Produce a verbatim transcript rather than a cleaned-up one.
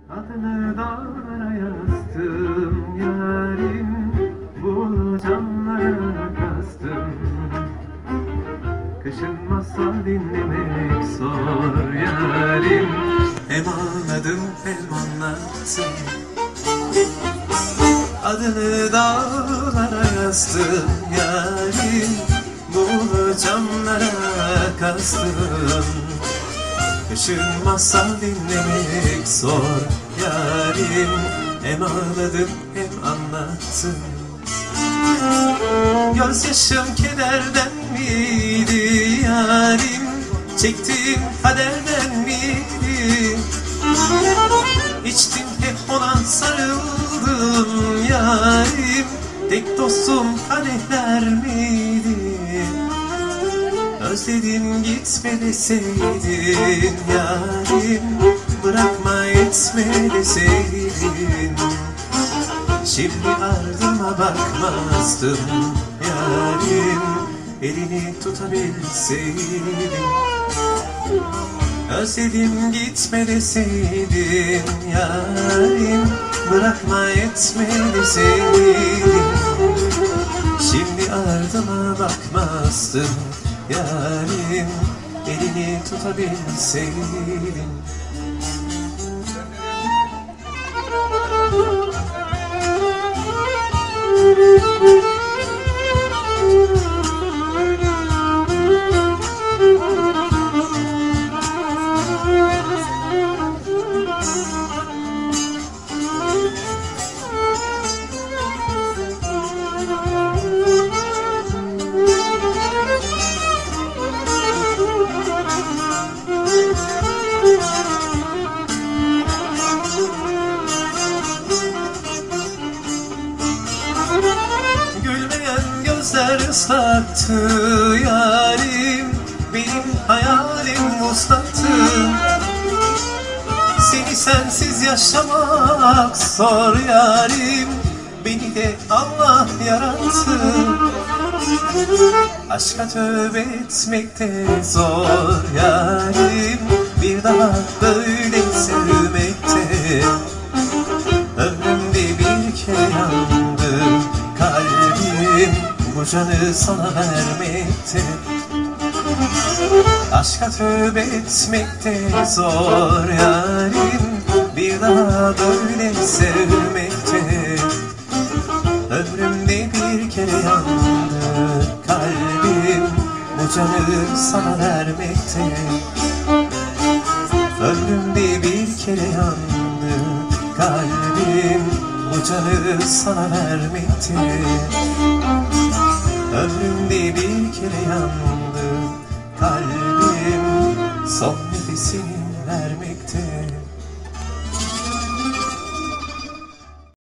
Adını dağlara yazdım yarim, bu camlara kastım. Kışın masal dinlemek zor yarim, hem anladım hem anlattım. Adını dağlara yazdım yarim, bu camlara kastım. Kışın masal dinlemek zor yarim, hem ağladım hem anlattım. Gözyaşım kederden miydi yarim, çektiğim kaderden miydi? İçtim hep ona sarıldım yarim, tek dostum kadehler miydi? Özledim gitme deseydin yarim, bırakma etme deseydin. Şimdi ardıma bakmazdım yarim, elini tutabilseydim. Özledim gitme deseydin yarim, bırakma etme deseydin. Şimdi ardıma bakmazdım yarim, elini tutabilseydim. Gülmeyen gözler ıslattı yarim, benim hayalim uslattı. Seni sensiz yaşamak zor yarim, beni de Allah yarattı. Aşka tövbe etmek de zor yarim, bir daha böyle sevmekte. Ömrümde bir kere yandım kalbim, bu canı sana vermekte. Aşka tövbe etmek de zor yarim, bir daha böyle sevmekte. Ömrümde bir kere yandı kalbim, bu canı sana vermekte. Ömrümde bir kere yandı kalbim, bu canı sana vermekte. Ömrümde bir kere yandı kalbim, son nefesini vermekte.